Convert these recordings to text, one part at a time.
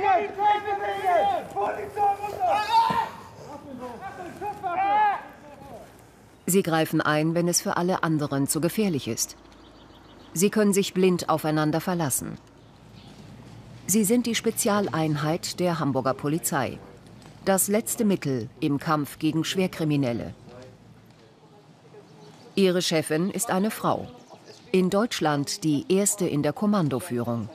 Sie greifen ein, wenn es für alle anderen zu gefährlich ist. Sie können sich blind aufeinander verlassen. Sie sind die Spezialeinheit der Hamburger Polizei. Das letzte Mittel im Kampf gegen Schwerkriminelle. Ihre Chefin ist eine Frau. In Deutschland die erste in der Kommandoführung.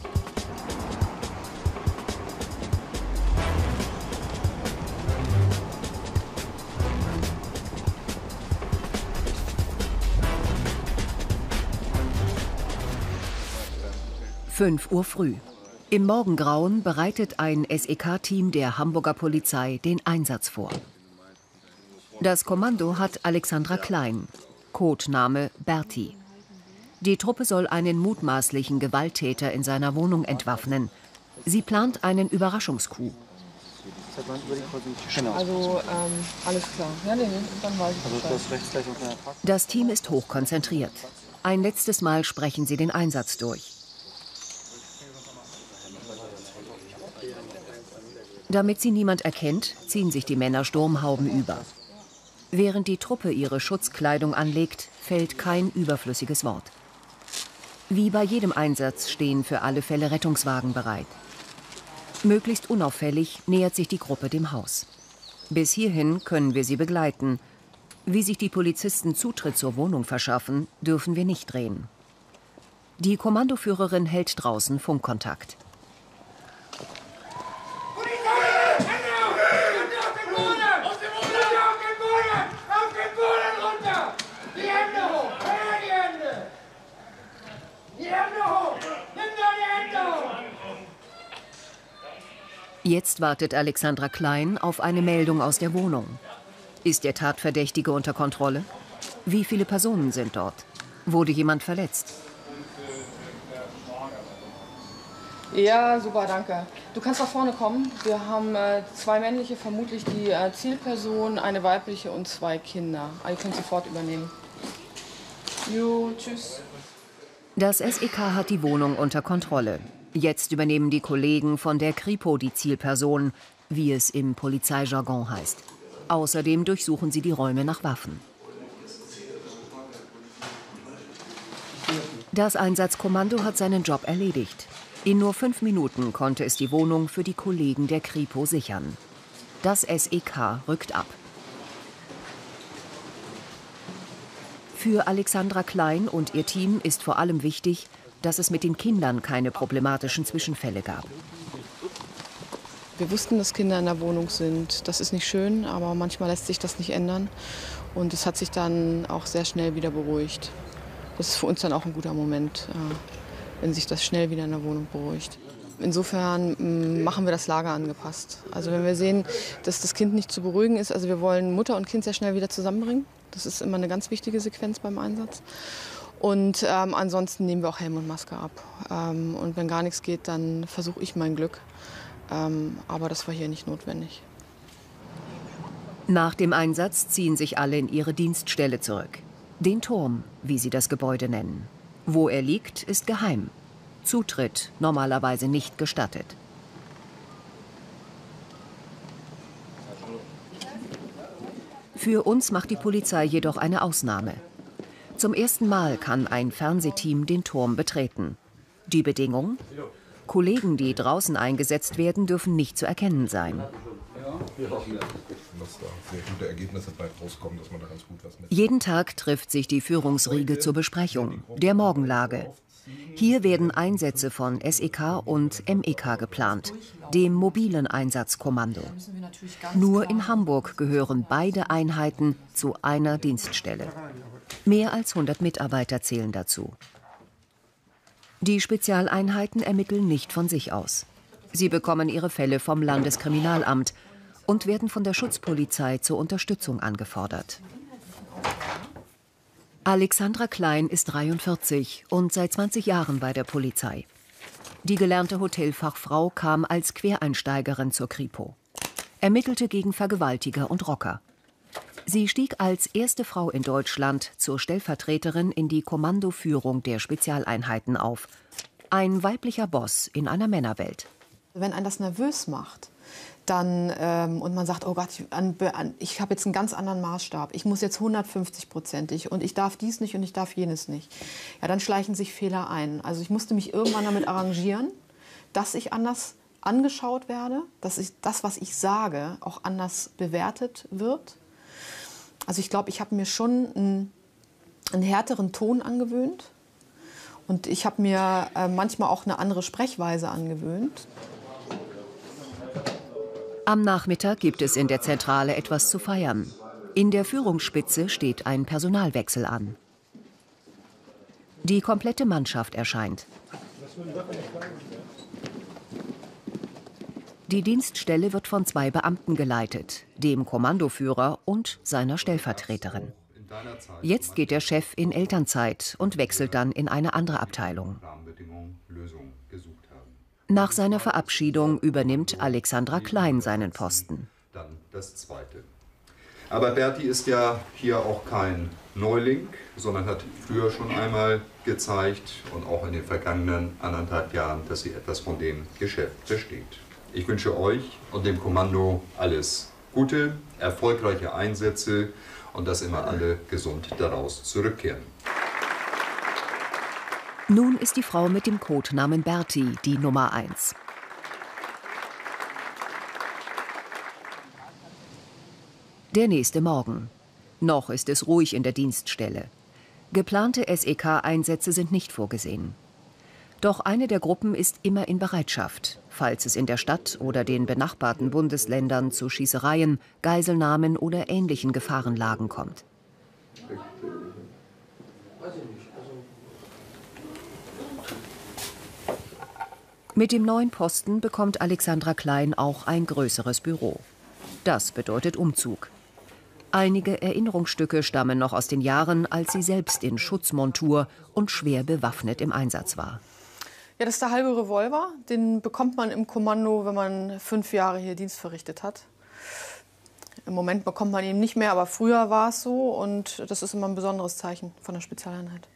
Fünf Uhr früh. Im Morgengrauen bereitet ein SEK-Team der Hamburger Polizei den Einsatz vor. Das Kommando hat Alexandra Klein, Codename Berti. Die Truppe soll einen mutmaßlichen Gewalttäter in seiner Wohnung entwaffnen. Sie plant einen Überraschungscoup. Also, alles klar. Ja, nee, dann weiß ich Das Team ist hochkonzentriert. Ein letztes Mal sprechen sie den Einsatz durch. Damit sie niemand erkennt, ziehen sich die Männer Sturmhauben über. Während die Truppe ihre Schutzkleidung anlegt, fällt kein überflüssiges Wort. Wie bei jedem Einsatz stehen für alle Fälle Rettungswagen bereit. Möglichst unauffällig nähert sich die Gruppe dem Haus. Bis hierhin können wir sie begleiten. Wie sich die Polizisten Zutritt zur Wohnung verschaffen, dürfen wir nicht drehen. Die Kommandoführerin hält draußen Funkkontakt. Jetzt wartet Alexandra Klein auf eine Meldung aus der Wohnung. Ist der Tatverdächtige unter Kontrolle? Wie viele Personen sind dort? Wurde jemand verletzt? Ja, super, danke. Du kannst nach vorne kommen. Wir haben zwei männliche, vermutlich die Zielperson, eine weibliche und zwei Kinder. Ihr könnt sofort übernehmen. Jo, tschüss. Das SEK hat die Wohnung unter Kontrolle. Jetzt übernehmen die Kollegen von der Kripo die Zielperson, wie es im Polizeijargon heißt. Außerdem durchsuchen sie die Räume nach Waffen. Das Einsatzkommando hat seinen Job erledigt. In nur 5 Minuten konnte es die Wohnung für die Kollegen der Kripo sichern. Das SEK rückt ab. Für Alexandra Klein und ihr Team ist vor allem wichtig, dass es mit den Kindern keine problematischen Zwischenfälle gab. Wir wussten, dass Kinder in der Wohnung sind. Das ist nicht schön, aber manchmal lässt sich das nicht ändern. Und es hat sich dann auch sehr schnell wieder beruhigt. Das ist für uns dann auch ein guter Moment, wenn sich das schnell wieder in der Wohnung beruhigt. Insofern machen wir das Lager angepasst. Also wenn wir sehen, dass das Kind nicht zu beruhigen ist, also wir wollen Mutter und Kind sehr schnell wieder zusammenbringen. Das ist immer eine ganz wichtige Sequenz beim Einsatz. Und ansonsten nehmen wir auch Helm und Maske ab. Und wenn gar nichts geht, dann versuche ich mein Glück. Aber das war hier nicht notwendig. Nach dem Einsatz ziehen sich alle in ihre Dienststelle zurück. Den Turm, wie sie das Gebäude nennen. Wo er liegt, ist geheim. Zutritt normalerweise nicht gestattet. Für uns macht die Polizei jedoch eine Ausnahme. Zum ersten Mal kann ein Fernsehteam den Turm betreten. Die Bedingung? Kollegen, die draußen eingesetzt werden, dürfen nicht zu erkennen sein. Jeden Tag trifft sich die Führungsriege zur Besprechung der Morgenlage. Hier werden Einsätze von SEK und MEK geplant, dem mobilen Einsatzkommando. Nur in Hamburg gehören beide Einheiten zu einer Dienststelle. Mehr als 100 Mitarbeiter zählen dazu. Die Spezialeinheiten ermitteln nicht von sich aus. Sie bekommen ihre Fälle vom Landeskriminalamt und werden von der Schutzpolizei zur Unterstützung angefordert. Alexandra Klein ist 43 und seit 20 Jahren bei der Polizei. Die gelernte Hotelfachfrau kam als Quereinsteigerin zur Kripo, ermittelte gegen Vergewaltiger und Rocker. Sie stieg als erste Frau in Deutschland zur Stellvertreterin in die Kommandoführung der Spezialeinheiten auf. Ein weiblicher Boss in einer Männerwelt. Wenn einen das nervös macht, dann, und man sagt, oh Gott, ich habe jetzt einen ganz anderen Maßstab, ich muss jetzt 150%ig und ich darf dies nicht und ich darf jenes nicht, ja, dann schleichen sich Fehler ein. Also ich musste mich irgendwann damit arrangieren, dass ich anders angeschaut werde, dass das, was ich sage, auch anders bewertet wird. Also ich glaube, ich habe mir schon einen härteren Ton angewöhnt und ich habe mir manchmal auch eine andere Sprechweise angewöhnt. Am Nachmittag gibt es in der Zentrale etwas zu feiern. In der Führungsspitze steht ein Personalwechsel an. Die komplette Mannschaft erscheint. Die Dienststelle wird von 2 Beamten geleitet, dem Kommandoführer und seiner Stellvertreterin. Jetzt geht der Chef in Elternzeit und wechselt dann in eine andere Abteilung. Nach seiner Verabschiedung übernimmt Alexandra Klein seinen Posten. Dann das Zweite. Aber Berti ist ja hier auch kein Neuling, sondern hat früher schon einmal gezeigt und auch in den vergangenen 1,5 Jahren, dass sie etwas von dem Geschäft versteht. Ich wünsche euch und dem Kommando alles Gute, erfolgreiche Einsätze und dass immer alle gesund daraus zurückkehren. Nun ist die Frau mit dem Codenamen Berti die Nummer 1. Der nächste Morgen. Noch ist es ruhig in der Dienststelle. Geplante SEK-Einsätze sind nicht vorgesehen. Doch eine der Gruppen ist immer in Bereitschaft, falls es in der Stadt oder den benachbarten Bundesländern zu Schießereien, Geiselnahmen oder ähnlichen Gefahrenlagen kommt. Mit dem neuen Posten bekommt Alexandra Klein auch ein größeres Büro. Das bedeutet Umzug. Einige Erinnerungsstücke stammen noch aus den Jahren, als sie selbst in Schutzmontur und schwer bewaffnet im Einsatz war. Ja, das ist der halbe Revolver. Den bekommt man im Kommando, wenn man 5 Jahre hier Dienst verrichtet hat. Im Moment bekommt man ihn nicht mehr, aber früher war es so. Und das ist immer ein besonderes Zeichen von der Spezialeinheit.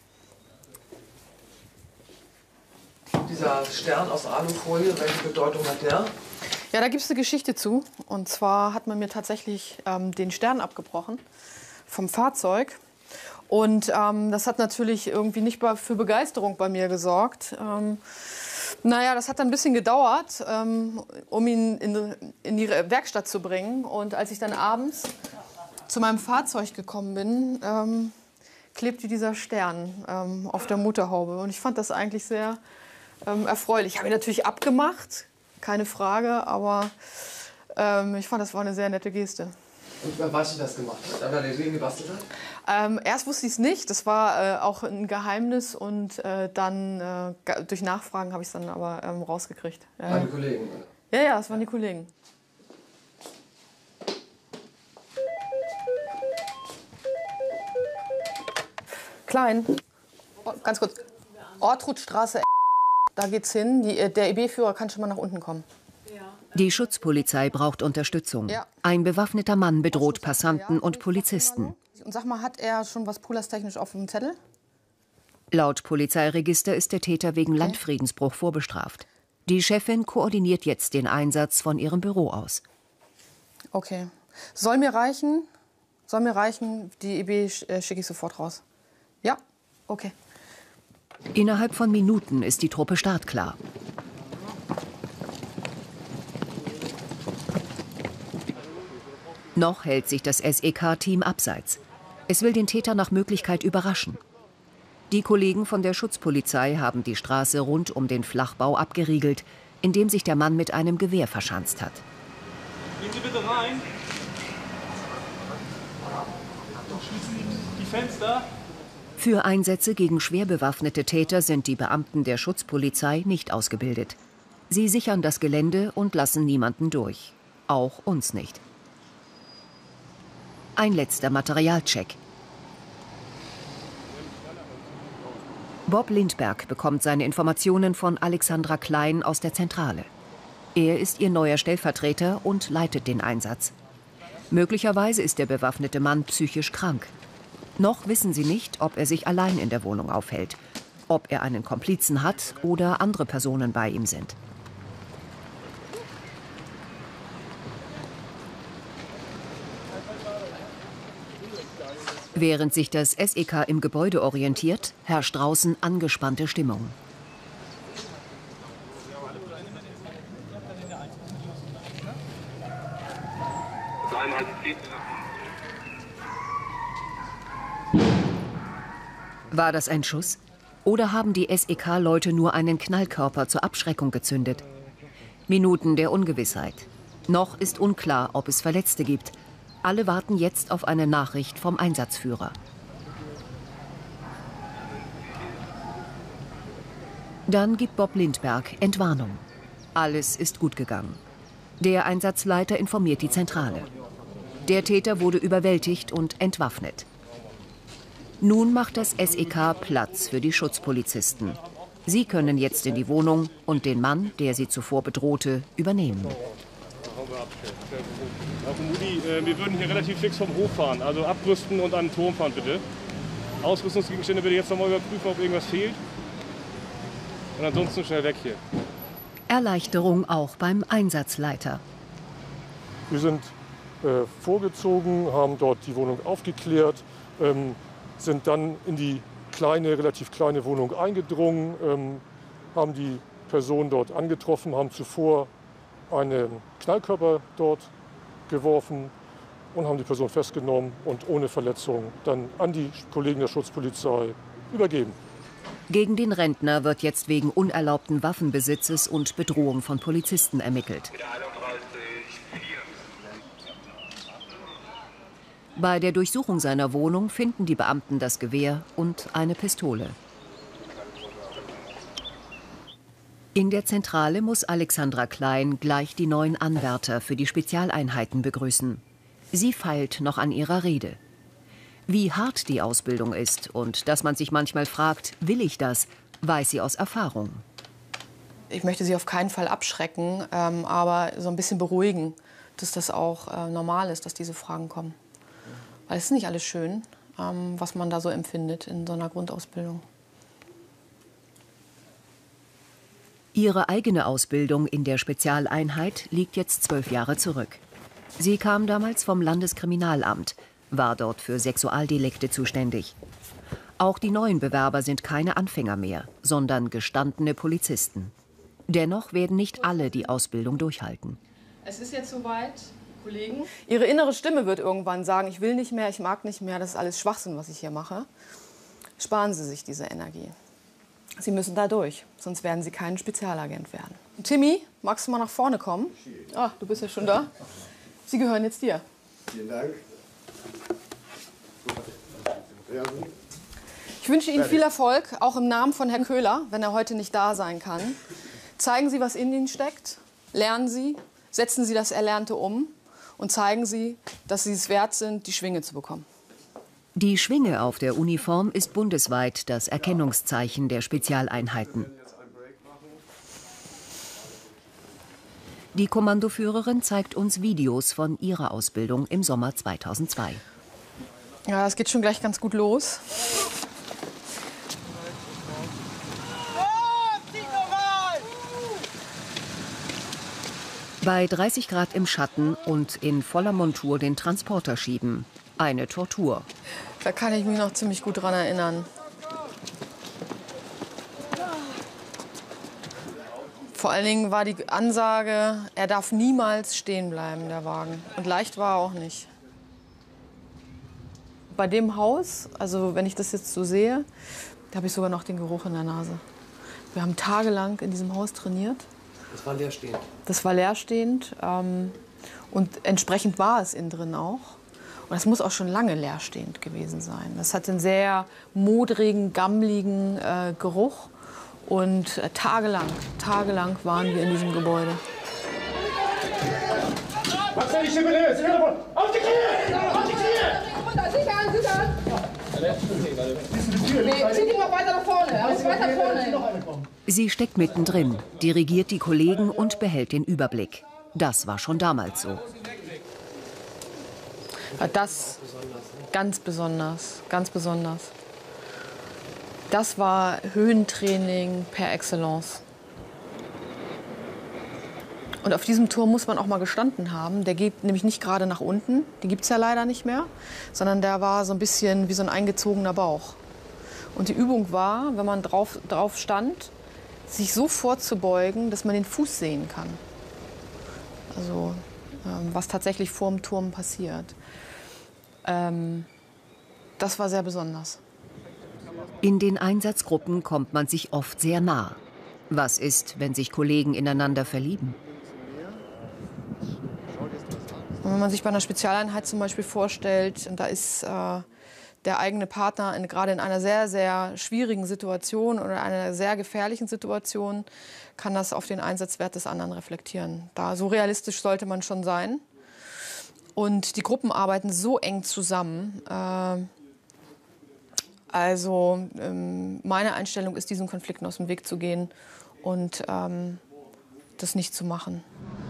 Dieser Stern aus Alufolie, welche Bedeutung hat der? Ja, da gibt es eine Geschichte zu. Und zwar hat man mir tatsächlich den Stern abgebrochen vom Fahrzeug. Und das hat natürlich irgendwie nicht für Begeisterung bei mir gesorgt. Naja, das hat dann ein bisschen gedauert, um ihn in die Werkstatt zu bringen. Und als ich dann abends zu meinem Fahrzeug gekommen bin, klebte dieser Stern auf der Motorhaube. Und ich fand das eigentlich sehr erfreulich. Ich habe ihn natürlich abgemacht, keine Frage, aber ich fand, das war eine sehr nette Geste. Und wer weiß, wie das gemacht hat? Aber der den gebastelt hat? Erst wusste ich es nicht, das war auch ein Geheimnis und dann durch Nachfragen habe ich es dann aber rausgekriegt. Meine Kollegen? Ja, ja, das waren die Kollegen. Klein, ganz kurz, Ortrudstraße, da geht's hin, der EB-Führer kann schon mal nach unten kommen. Die Schutzpolizei braucht Unterstützung. Ja. Ein bewaffneter Mann bedroht Passanten und Polizisten. Und sag mal, hat er schon was pulerstechnisch auf dem Zettel? Laut Polizeiregister ist der Täter wegen Landfriedensbruch vorbestraft. Die Chefin koordiniert jetzt den Einsatz von ihrem Büro aus. Okay. Soll mir reichen, die EB schicke ich sofort raus. Ja, okay. Innerhalb von Minuten ist die Truppe startklar. Noch hält sich das SEK-Team abseits. Es will den Täter nach Möglichkeit überraschen. Die Kollegen von der Schutzpolizei haben die Straße rund um den Flachbau abgeriegelt, in dem sich der Mann mit einem Gewehr verschanzt hat. Gehen Sie bitte rein. Schließen die Fenster. Für Einsätze gegen schwer bewaffnete Täter sind die Beamten der Schutzpolizei nicht ausgebildet. Sie sichern das Gelände und lassen niemanden durch. Auch uns nicht. Ein letzter Materialcheck. Bob Lindberg bekommt seine Informationen von Alexandra Klein aus der Zentrale. Er ist ihr neuer Stellvertreter und leitet den Einsatz. Möglicherweise ist der bewaffnete Mann psychisch krank. Noch wissen sie nicht, ob er sich allein in der Wohnung aufhält, ob er einen Komplizen hat oder andere Personen bei ihm sind. Während sich das SEK im Gebäude orientiert, herrscht draußen angespannte Stimmung. War das ein Schuss? Oder haben die SEK-Leute nur einen Knallkörper zur Abschreckung gezündet? Minuten der Ungewissheit. Noch ist unklar, ob es Verletzte gibt. Alle warten jetzt auf eine Nachricht vom Einsatzführer. Dann gibt Bob Lindberg Entwarnung. Alles ist gut gegangen. Der Einsatzleiter informiert die Zentrale. Der Täter wurde überwältigt und entwaffnet. Nun macht das SEK Platz für die Schutzpolizisten. Sie können jetzt in die Wohnung und den Mann, der sie zuvor bedrohte, übernehmen. Mudi, wir würden hier relativ fix vom Hof fahren, also abrüsten und an den Turm fahren bitte. Ausrüstungsgegenstände bitte jetzt nochmal überprüfen, ob irgendwas fehlt. Und ansonsten schnell weg hier. Erleichterung auch beim Einsatzleiter. Wir sind vorgezogen, haben dort die Wohnung aufgeklärt, sind dann in die relativ kleine Wohnung eingedrungen, haben die Person dort angetroffen, haben zuvor einen Knallkörper dort geworfen und haben die Person festgenommen und ohne Verletzung dann an die Kollegen der Schutzpolizei übergeben. Gegen den Rentner wird jetzt wegen unerlaubten Waffenbesitzes und Bedrohung von Polizisten ermittelt. Bei der Durchsuchung seiner Wohnung finden die Beamten das Gewehr und eine Pistole. In der Zentrale muss Alexandra Klein gleich die neuen Anwärter für die Spezialeinheiten begrüßen. Sie feilt noch an ihrer Rede. Wie hart die Ausbildung ist und dass man sich manchmal fragt, will ich das, weiß sie aus Erfahrung. Ich möchte sie auf keinen Fall abschrecken, aber so ein bisschen beruhigen, dass das auch normal ist, dass diese Fragen kommen. Weil es ist nicht alles schön, was man da so empfindet in so einer Grundausbildung. Ihre eigene Ausbildung in der Spezialeinheit liegt jetzt 12 Jahre zurück. Sie kam damals vom Landeskriminalamt, war dort für Sexualdelikte zuständig. Auch die neuen Bewerber sind keine Anfänger mehr, sondern gestandene Polizisten. Dennoch werden nicht alle die Ausbildung durchhalten. Es ist jetzt soweit, Kollegen. Ihre innere Stimme wird irgendwann sagen, ich will nicht mehr, ich mag nicht mehr, das ist alles Schwachsinn, was ich hier mache. Sparen Sie sich diese Energie. Sie müssen da durch, sonst werden Sie kein Spezialagent werden. Timmy, magst du mal nach vorne kommen? Ah, du bist ja schon da. Sie gehören jetzt dir. Vielen Dank. Ich wünsche Ihnen viel Erfolg, auch im Namen von Herrn Köhler, wenn er heute nicht da sein kann. Zeigen Sie, was in Ihnen steckt. Lernen Sie, setzen Sie das Erlernte um und zeigen Sie, dass Sie es wert sind, die Schwinge zu bekommen. Die Schwinge auf der Uniform ist bundesweit das Erkennungszeichen der Spezialeinheiten. Die Kommandoführerin zeigt uns Videos von ihrer Ausbildung im Sommer 2002. Ja, es geht schon gleich ganz gut los. Bei 30 Grad im Schatten und in voller Montur den Transporter schieben. Eine Tortur. Da kann ich mich noch ziemlich gut dran erinnern. Vor allen Dingen war die Ansage, er darf niemals stehen bleiben, der Wagen. Und leicht war er auch nicht. Bei dem Haus, also wenn ich das jetzt so sehe, da habe ich sogar noch den Geruch in der Nase. Wir haben tagelang in diesem Haus trainiert. Das war leerstehend. Das war leerstehend und entsprechend war es innen drin auch. Und das muss auch schon lange leerstehend gewesen sein. Das hat einen sehr modrigen, gammligen Geruch. Und tagelang waren wir in diesem Gebäude. Was soll ich hier bitte? Auf die Knie! Auf die Knie! Sichern! Nee, zieh dich mal weiter nach vorne. Weiter vorne. Sie steckt mittendrin, dirigiert die Kollegen und behält den Überblick. Das war schon damals so. Das ganz besonders, ganz besonders. Das war Höhentraining per excellence. Und auf diesem Turm muss man auch mal gestanden haben. Der geht nämlich nicht gerade nach unten, die gibt es ja leider nicht mehr, sondern der war so ein bisschen wie so ein eingezogener Bauch. Und die Übung war, wenn man drauf stand, sich so vorzubeugen, dass man den Fuß sehen kann. Also was tatsächlich vorm Turm passiert. Das war sehr besonders. In den Einsatzgruppen kommt man sich oft sehr nah. Was ist, wenn sich Kollegen ineinander verlieben? Und wenn man sich bei einer Spezialeinheit zum Beispiel vorstellt, und da ist der eigene Partner gerade in einer sehr, sehr schwierigen Situation oder einer sehr gefährlichen Situation, kann das auf den Einsatzwert des anderen reflektieren. So realistisch sollte man schon sein. Und die Gruppen arbeiten so eng zusammen. Meine Einstellung ist, diesen Konflikten aus dem Weg zu gehen und das nicht zu machen.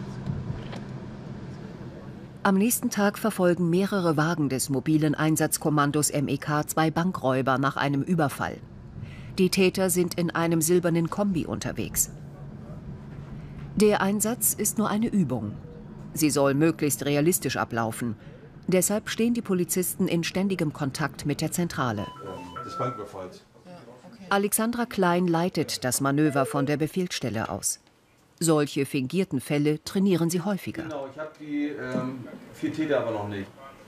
Am nächsten Tag verfolgen mehrere Wagen des mobilen Einsatzkommandos MEK 2 Bankräuber nach einem Überfall. Die Täter sind in einem silbernen Kombi unterwegs. Der Einsatz ist nur eine Übung. Sie soll möglichst realistisch ablaufen. Deshalb stehen die Polizisten in ständigem Kontakt mit der Zentrale. Des Banküberfalls. Alexandra Klein leitet das Manöver von der Befehlsstelle aus. Solche fingierten Fälle trainieren sie häufiger. Genau, ich habe die 4 Täter aber noch nicht.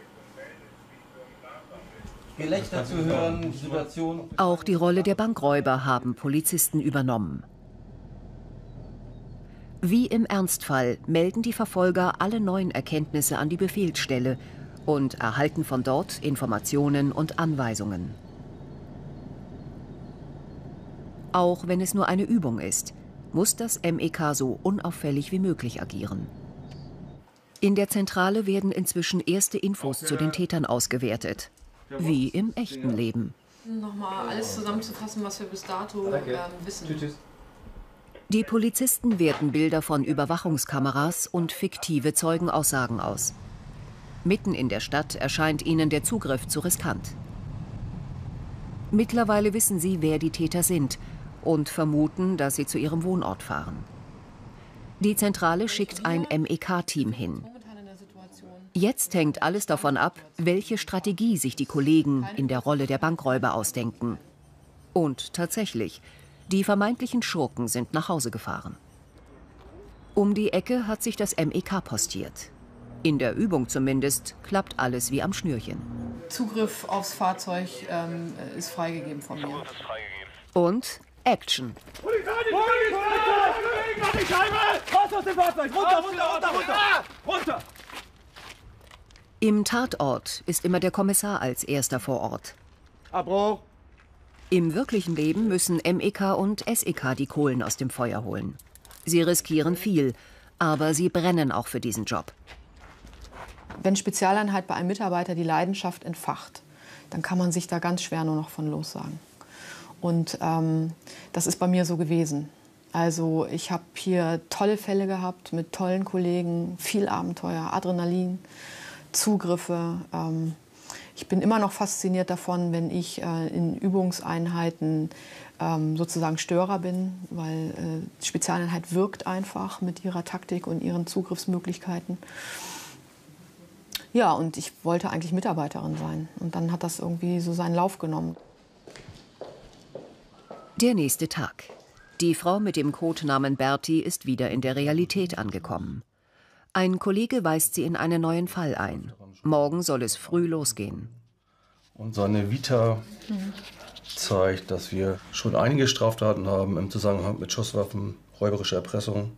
Gelächter zu hören, Situation. Auch die Rolle der Bankräuber haben Polizisten übernommen. Wie im Ernstfall melden die Verfolger alle neuen Erkenntnisse an die Befehlsstelle und erhalten von dort Informationen und Anweisungen. Auch wenn es nur eine Übung ist, muss das MEK so unauffällig wie möglich agieren. In der Zentrale werden inzwischen erste Infos zu den Tätern ausgewertet, wie im echten Leben. Nochmal alles zusammenzufassen, was wir bis dato wissen. Die Polizisten werten Bilder von Überwachungskameras und fiktive Zeugenaussagen aus. Mitten in der Stadt erscheint ihnen der Zugriff zu riskant. Mittlerweile wissen sie, wer die Täter sind und vermuten, dass sie zu ihrem Wohnort fahren. Die Zentrale schickt ein MEK-Team hin. Jetzt hängt alles davon ab, welche Strategie sich die Kollegen in der Rolle der Bankräuber ausdenken. Und tatsächlich, die vermeintlichen Schurken sind nach Hause gefahren. Um die Ecke hat sich das MEK postiert. In der Übung zumindest klappt alles wie am Schnürchen. Zugriff aufs Fahrzeug ist freigegeben von mir. Und Action. Polizei! Raus aus dem Fahrzeug! Runter! Im Tatort ist immer der Kommissar als erster vor Ort. Abbruch! Im wirklichen Leben müssen MEK und SEK die Kohlen aus dem Feuer holen. Sie riskieren viel, aber sie brennen auch für diesen Job. Wenn Spezialeinheit bei einem Mitarbeiter die Leidenschaft entfacht, dann kann man sich da ganz schwer nur noch von lossagen. Und das ist bei mir so gewesen. Also ich habe hier tolle Fälle gehabt mit tollen Kollegen, viel Abenteuer, Adrenalin, Zugriffe. Ich bin immer noch fasziniert davon, wenn ich in Übungseinheiten sozusagen Störer bin, weil die Spezialeinheit wirkt einfach mit ihrer Taktik und ihren Zugriffsmöglichkeiten. Ja, und ich wollte eigentlich Mitarbeiterin sein. Und dann hat das irgendwie so seinen Lauf genommen. Der nächste Tag. Die Frau mit dem Codenamen Berti ist wieder in der Realität angekommen. Ein Kollege weist sie in einen neuen Fall ein. Morgen soll es früh losgehen. Und seine Vita zeigt, dass wir schon einige Straftaten haben im Zusammenhang mit Schusswaffen, räuberische Erpressung,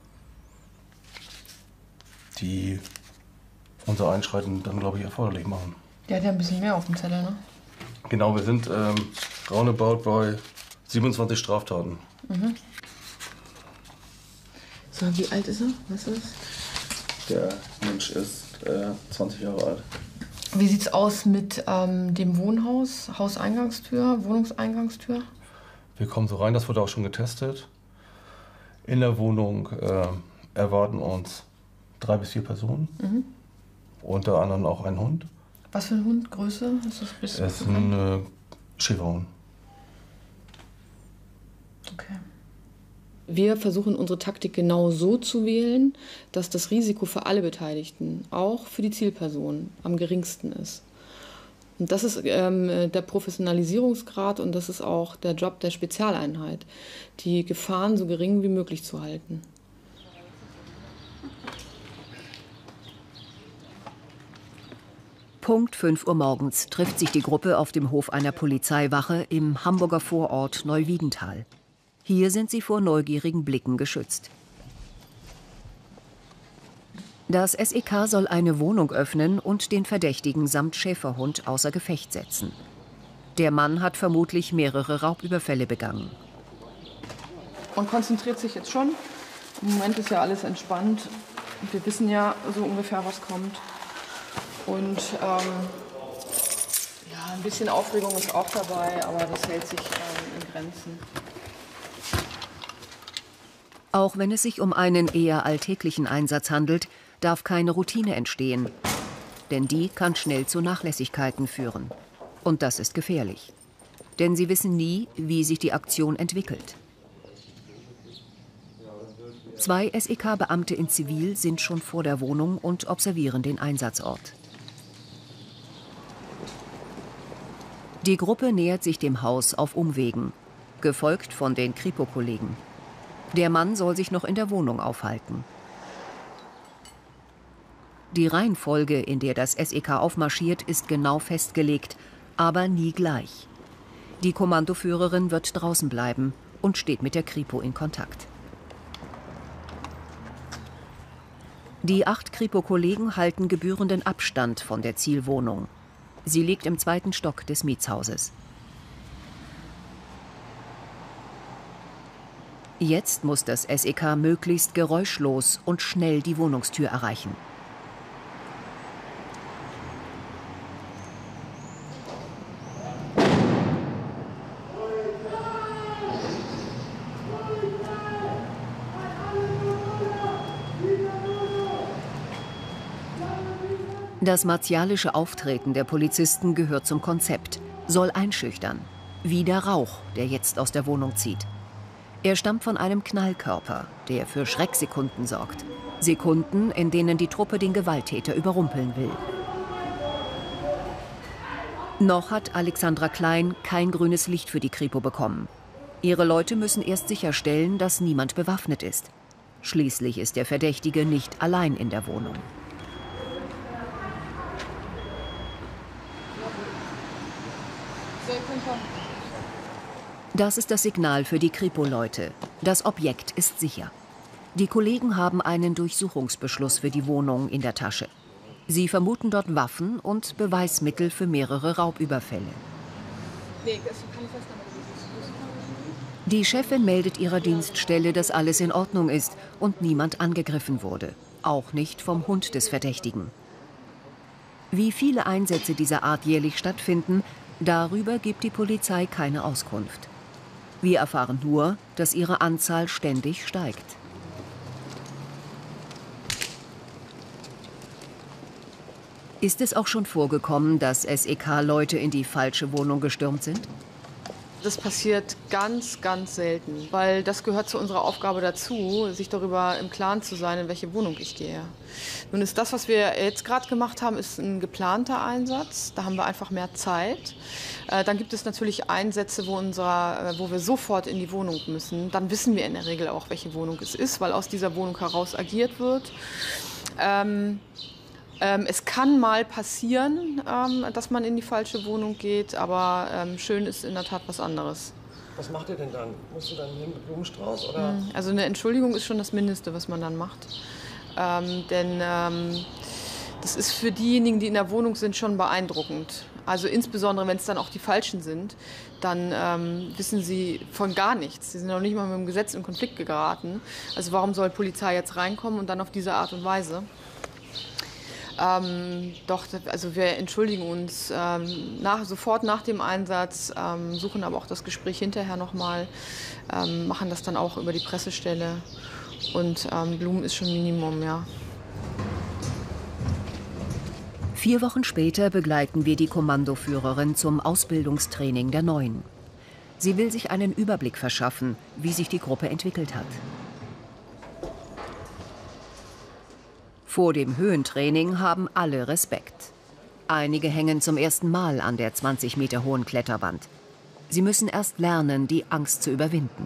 die unser Einschreiten dann, glaube ich, erforderlich machen. Der hat ja ein bisschen mehr auf dem Zettel, ne? Genau, wir sind roundabout bei 27 Straftaten. Mhm. So, wie alt ist er? Was ist das? Der Mensch ist 20 Jahre alt. Wie sieht's aus mit dem Wohnhaus, Hauseingangstür, Wohnungseingangstür? Wir kommen so rein, das wurde auch schon getestet. In der Wohnung erwarten uns 3 bis 4 Personen. Mhm. Unter anderem auch ein Hund. Was für ein Hund? Größe? Es ist ein Schäferhund. Okay. Wir versuchen unsere Taktik genau so zu wählen, dass das Risiko für alle Beteiligten, auch für die Zielperson, am geringsten ist. Und das ist der Professionalisierungsgrad und das ist auch der Job der Spezialeinheit, die Gefahren so gering wie möglich zu halten. Punkt 5 Uhr morgens trifft sich die Gruppe auf dem Hof einer Polizeiwache im Hamburger Vorort Neuwiedental. Hier sind sie vor neugierigen Blicken geschützt. Das SEK soll eine Wohnung öffnen und den Verdächtigen samt Schäferhund außer Gefecht setzen. Der Mann hat vermutlich mehrere Raubüberfälle begangen. Man konzentriert sich jetzt schon. Im Moment ist ja alles entspannt. Wir wissen ja so ungefähr, was kommt. Und ja, ein bisschen Aufregung ist auch dabei, aber das hält sich in Grenzen. Auch wenn es sich um einen eher alltäglichen Einsatz handelt, darf keine Routine entstehen. Denn die kann schnell zu Nachlässigkeiten führen. Und das ist gefährlich. Denn sie wissen nie, wie sich die Aktion entwickelt. 2 SEK-Beamte in Zivil sind schon vor der Wohnung und observieren den Einsatzort. Die Gruppe nähert sich dem Haus auf Umwegen, gefolgt von den Kripo-Kollegen. Der Mann soll sich noch in der Wohnung aufhalten. Die Reihenfolge, in der das SEK aufmarschiert, ist genau festgelegt, aber nie gleich. Die Kommandoführerin wird draußen bleiben und steht mit der Kripo in Kontakt. Die 8 Kripo-Kollegen halten gebührenden Abstand von der Zielwohnung. Sie liegt im 2. Stock des Mietshauses. Jetzt muss das SEK möglichst geräuschlos und schnell die Wohnungstür erreichen. Das martialische Auftreten der Polizisten gehört zum Konzept, soll einschüchtern. Wie der Rauch, der jetzt aus der Wohnung zieht. Er stammt von einem Knallkörper, der für Schrecksekunden sorgt. Sekunden, in denen die Truppe den Gewalttäter überrumpeln will. Noch hat Alexandra Klein kein grünes Licht für die Kripo bekommen. Ihre Leute müssen erst sicherstellen, dass niemand bewaffnet ist. Schließlich ist der Verdächtige nicht allein in der Wohnung. Das ist das Signal für die Kripo-Leute. Das Objekt ist sicher. Die Kollegen haben einen Durchsuchungsbeschluss für die Wohnung in der Tasche. Sie vermuten dort Waffen und Beweismittel für mehrere Raubüberfälle. Die Chefin meldet ihrer Dienststelle, dass alles in Ordnung ist und niemand angegriffen wurde. Auch nicht vom Hund des Verdächtigen. Wie viele Einsätze dieser Art jährlich stattfinden, darüber gibt die Polizei keine Auskunft. Wir erfahren nur, dass ihre Anzahl ständig steigt. Ist es auch schon vorgekommen, dass SEK-Leute in die falsche Wohnung gestürmt sind? Das passiert ganz, ganz selten, weil das gehört zu unserer Aufgabe dazu, sich darüber im Klaren zu sein, in welche Wohnung ich gehe. Nun ist das, was wir jetzt gerade gemacht haben, ist ein geplanter Einsatz. Da haben wir einfach mehr Zeit. Dann gibt es natürlich Einsätze, wo wir sofort in die Wohnung müssen. Dann wissen wir in der Regel auch, welche Wohnung es ist, weil aus dieser Wohnung heraus agiert wird. Es kann mal passieren, dass man in die falsche Wohnung geht, aber schön ist in der Tat was anderes. Was macht ihr denn dann? Musst du dann hin mit Blumenstrauß? Oder? Also eine Entschuldigung ist schon das Mindeste, was man dann macht. Denn das ist für diejenigen, die in der Wohnung sind, schon beeindruckend. Also insbesondere, wenn es dann auch die Falschen sind, dann wissen sie von gar nichts. Sie sind noch nicht mal mit dem Gesetz in Konflikt geraten. Also warum soll Polizei jetzt reinkommen und dann auf diese Art und Weise? Doch, also wir entschuldigen uns sofort nach dem Einsatz, suchen aber auch das Gespräch hinterher nochmal, machen das dann auch über die Pressestelle und Blumen ist schon Minimum, ja. 4 Wochen später begleiten wir die Kommandoführerin zum Ausbildungstraining der Neuen. Sie will sich einen Überblick verschaffen, wie sich die Gruppe entwickelt hat. Vor dem Höhentraining haben alle Respekt. Einige hängen zum ersten Mal an der 20 Meter hohen Kletterwand. Sie müssen erst lernen, die Angst zu überwinden.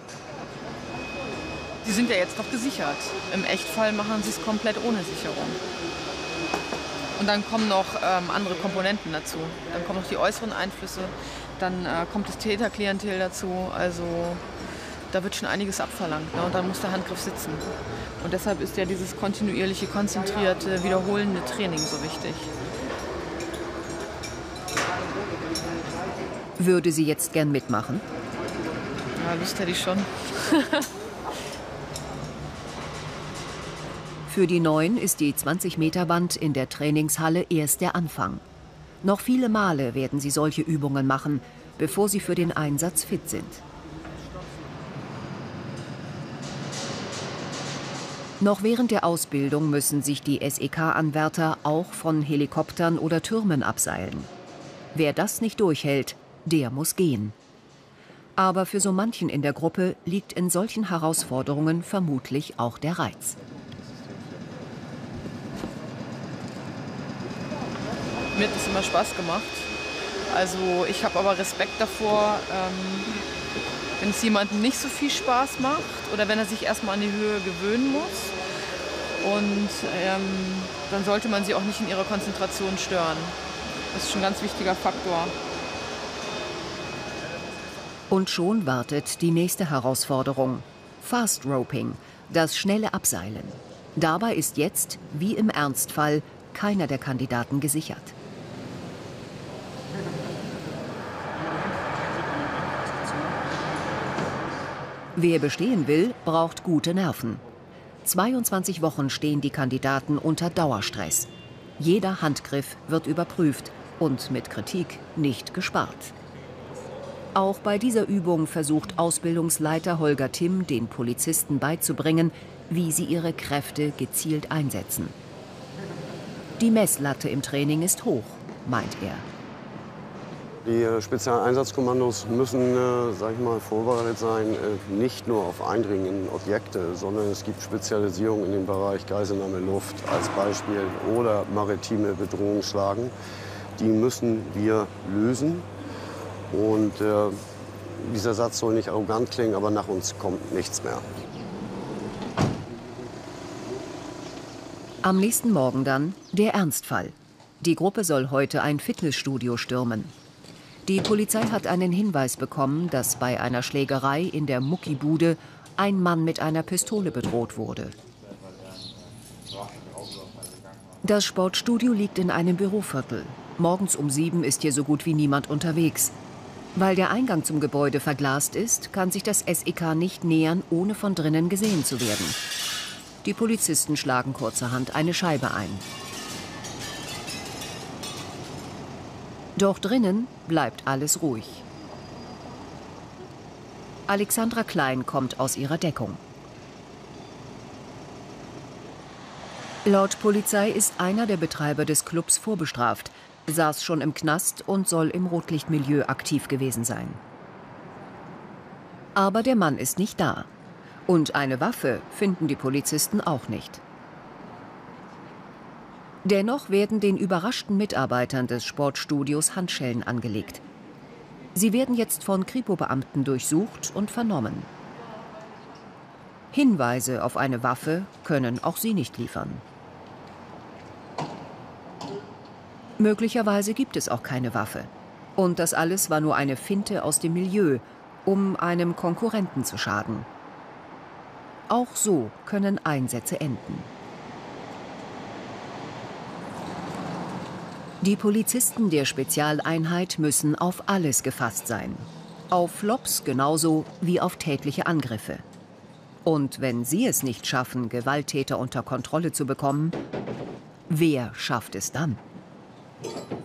Sie sind ja jetzt noch gesichert. Im Echtfall machen sie es komplett ohne Sicherung. Und dann kommen noch andere Komponenten dazu. Dann kommen noch die äußeren Einflüsse, dann kommt das Täterklientel dazu. Also da wird schon einiges abverlangt, ne? Und dann muss der Handgriff sitzen. Und deshalb ist ja dieses kontinuierliche, konzentrierte, wiederholende Training so wichtig. Würde sie jetzt gern mitmachen? Ja, Lust hätte ich schon. Für die Neuen ist die 20-Meter-Wand in der Trainingshalle erst der Anfang. Noch viele Male werden sie solche Übungen machen, bevor sie für den Einsatz fit sind. Noch während der Ausbildung müssen sich die SEK-Anwärter auch von Helikoptern oder Türmen abseilen. Wer das nicht durchhält, der muss gehen. Aber für so manchen in der Gruppe liegt in solchen Herausforderungen vermutlich auch der Reiz. Mir hat es immer Spaß gemacht. Also ich habe aber Respekt davor, wenn es jemandem nicht so viel Spaß macht oder wenn er sich erstmal an die Höhe gewöhnen muss. Und dann sollte man sie auch nicht in ihrer Konzentration stören. Das ist schon ein ganz wichtiger Faktor. Und schon wartet die nächste Herausforderung: Fast Roping, das schnelle Abseilen. Dabei ist jetzt, wie im Ernstfall, keiner der Kandidaten gesichert. Wer bestehen will, braucht gute Nerven. 22 Wochen stehen die Kandidaten unter Dauerstress. Jeder Handgriff wird überprüft und mit Kritik nicht gespart. Auch bei dieser Übung versucht Ausbildungsleiter Holger Timm den Polizisten beizubringen, wie sie ihre Kräfte gezielt einsetzen. Die Messlatte im Training ist hoch, meint er. Die Spezialeinsatzkommandos müssen, sag ich mal, vorbereitet sein, nicht nur auf Eindringen in Objekte, sondern es gibt Spezialisierung in dem Bereich Geiselnahme Luft als Beispiel oder maritime Bedrohungsschlagen. Die müssen wir lösen. Und dieser Satz soll nicht arrogant klingen, aber nach uns kommt nichts mehr. Am nächsten Morgen dann der Ernstfall. Die Gruppe soll heute ein Fitnessstudio stürmen. Die Polizei hat einen Hinweis bekommen, dass bei einer Schlägerei in der Muckibude ein Mann mit einer Pistole bedroht wurde. Das Sportstudio liegt in einem Büroviertel. Morgens um 7 ist hier so gut wie niemand unterwegs. Weil der Eingang zum Gebäude verglast ist, kann sich das SEK nicht nähern, ohne von drinnen gesehen zu werden. Die Polizisten schlagen kurzerhand eine Scheibe ein. Doch drinnen bleibt alles ruhig. Alexandra Klein kommt aus ihrer Deckung. Laut Polizei ist einer der Betreiber des Clubs vorbestraft, saß schon im Knast und soll im Rotlichtmilieu aktiv gewesen sein. Aber der Mann ist nicht da. Und eine Waffe finden die Polizisten auch nicht. Dennoch werden den überraschten Mitarbeitern des Sportstudios Handschellen angelegt. Sie werden jetzt von Kripo-Beamten durchsucht und vernommen. Hinweise auf eine Waffe können auch sie nicht liefern. Möglicherweise gibt es auch keine Waffe. Und das alles war nur eine Finte aus dem Milieu, um einem Konkurrenten zu schaden. Auch so können Einsätze enden. Die Polizisten der Spezialeinheit müssen auf alles gefasst sein. Auf Flops genauso wie auf tätliche Angriffe. Und wenn sie es nicht schaffen, Gewalttäter unter Kontrolle zu bekommen, wer schafft es dann?